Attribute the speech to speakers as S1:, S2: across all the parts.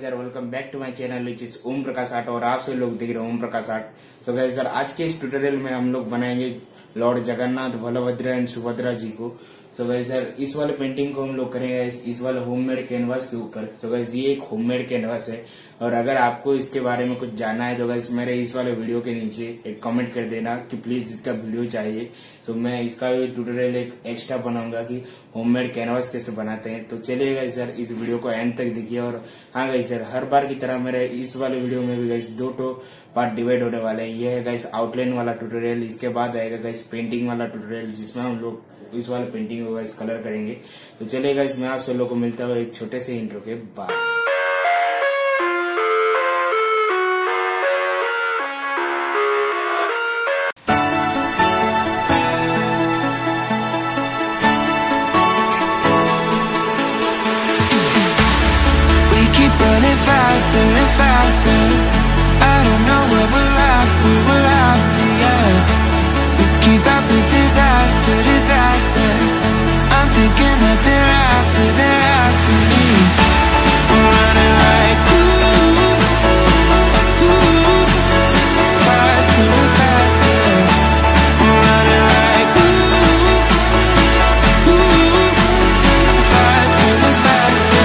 S1: Sir welcome back to my channel which is Om Prakash art और आप सभी लोग देख रहे हैं Om Prakash art. So guys sir आज के इस ट्यूटोरियल में हम लोग बनाएंगे लॉर्ड जगन्नाथ बलभद्र एंड सुभद्रा जी को। सो गाइस सर इस वाले पेंटिंग को हम लोग करेंगे इस वाले होममेड कैनवास के ऊपर। सो गाइस ये एक होममेड कैनवास है और अगर आपको इसके बारे में कुछ जानना है तो गाइस मेरे इस वाले वीडियो के नीचे एक कमेंट कर देना कि प्लीज इसका वीडियो चाहिए। सो मैं इसका भी ट्यूटोरियल एक एक्स्ट्रा बनाऊंगा कि होममेड कैनवास कैसे बनाते हैं। तो चलिए गाइस सर इस वीडियो को एंड तक देखिए। और हाँ गाइस सर हर बार की तरह मेरे इस वाले वीडियो में भी गाइस दो पार्ट डिवाइड होने वाले हैं। ये है गाइस आउटलाइन वाला ट्यूटोरियल, इसके बाद आएगा गाइस पेंटिंग वाला ट्यूटोरियल जिसमें हम लोग इस वाले पेंटिंग को गाइस कलर करेंगे। तो चलिए गाइस मैं आप सब लोगों को मिलता हूँ एक छोटे से इंट्रो के बाद।
S2: Faster and faster, I don't know where we're after, yeah. We keep up with disaster, I'm thinking that they're after me. We're running like faster and faster. We're running like faster and faster.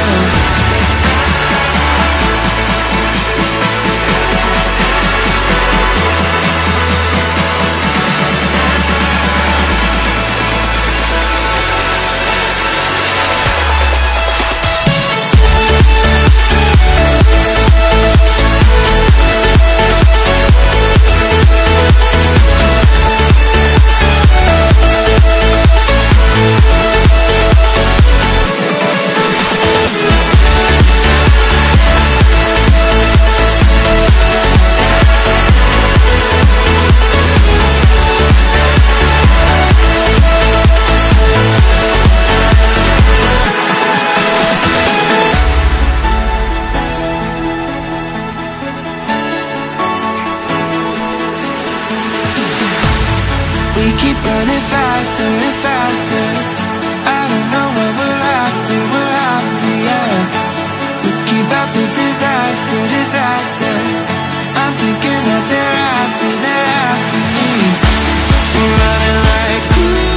S2: We keep running faster and faster. I don't know what we're after, yeah. We keep up with disaster. I'm thinking that they're after me. We're running like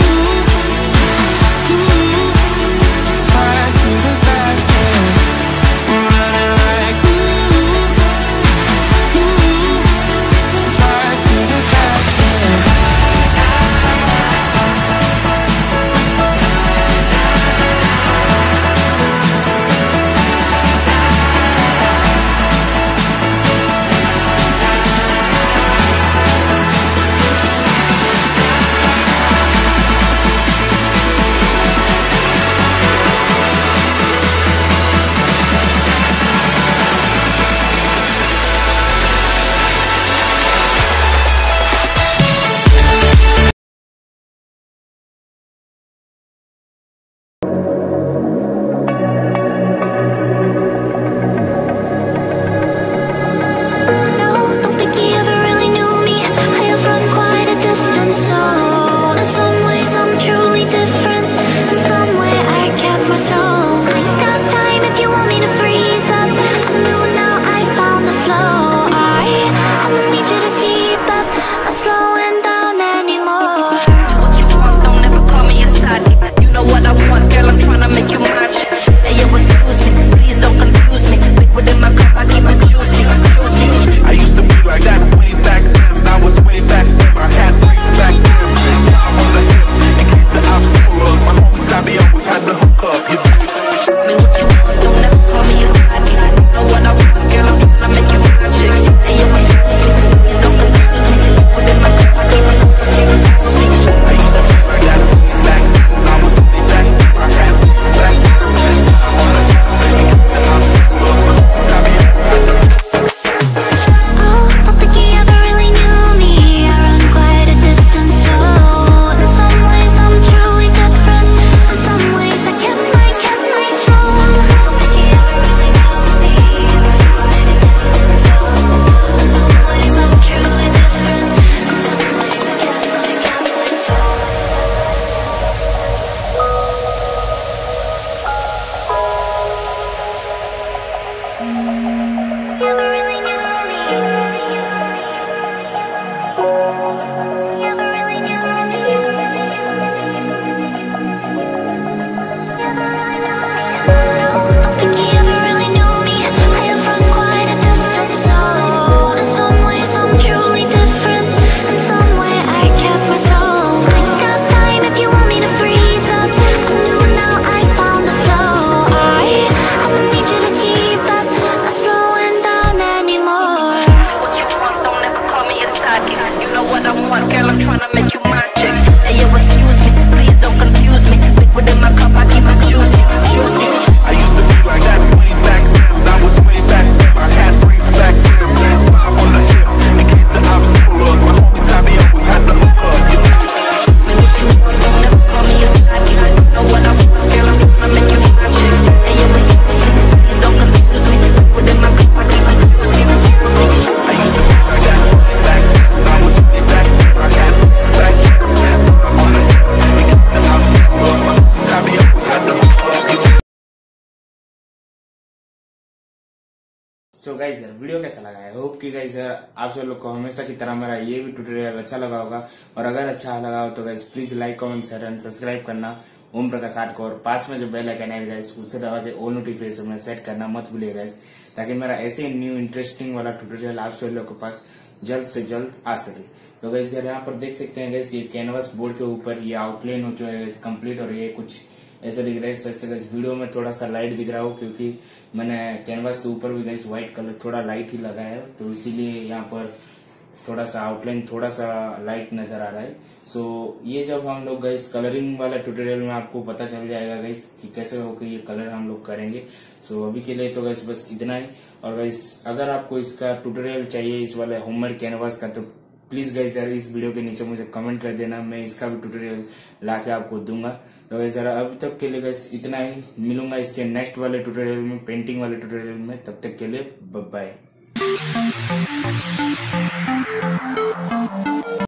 S2: faster and faster. We're running like faster and faster.
S1: So guys यार video कैसा लगा है, hope कि guys यार आप सब लोग को हमेशा की तरह मेरा ये भी ट्यूटोरियल अच्छा लगा होगा। और अगर अच्छा लगा हो तो guys please like comment share and subscribe करना ओम प्रकाश आर्ट को, और पास में जो बेल आइकन है गाइस उसे दबा के ऑल नोटिफिकेशन में सेट करना मत भूलिए गाइस, ताकि मेरा ऐसे न्यू इंटरेस्टिंग वाला ट्यूटोरियल आप सब लोग के पास जल्द से जल्द आ सके। तो गाइस यार यहाँ पर देख सकते हैं गाइस ये कैनवास बोर्ड के ऊपर ये आउटलाइन हो चुका है कंप्लीट, और ये कुछ ऐसा दिख रहा है। इस वीडियो में थोड़ा सा लाइट दिख रहा हो क्योंकि मैंने कैनवास के ऊपर भी गाइस व्हाइट कलर थोड़ा लाइट ही लगाया है, तो इसीलिए यहाँ पर थोड़ा सा आउटलाइन थोड़ा सा लाइट नजर आ रहा है। सो ये जब हम लोग गाइस कलरिंग वाला ट्यूटोरियल में आपको पता चल जाएगा गाइस कि कैसे होकर ये कलर हम लोग करेंगे। सो अभी के लिए तो गाइस बस इतना ही। और गाइस अगर आपको इसका ट्यूटोरियल चाहिए इस वाले होममेड कैनवास का, तो प्लीज गाइस यार इस वीडियो के नीचे मुझे कमेंट कर देना, मैं इसका भी ट्यूटोरियल लाके आपको दूंगा। तो गाइस यार अभी तक के लिए गाइस इतना ही, मिलूंगा इसके नेक्स्ट वाले ट्यूटोरियल में, पेंटिंग वाले ट्यूटोरियल में। तब तक के लिए बाय बाय।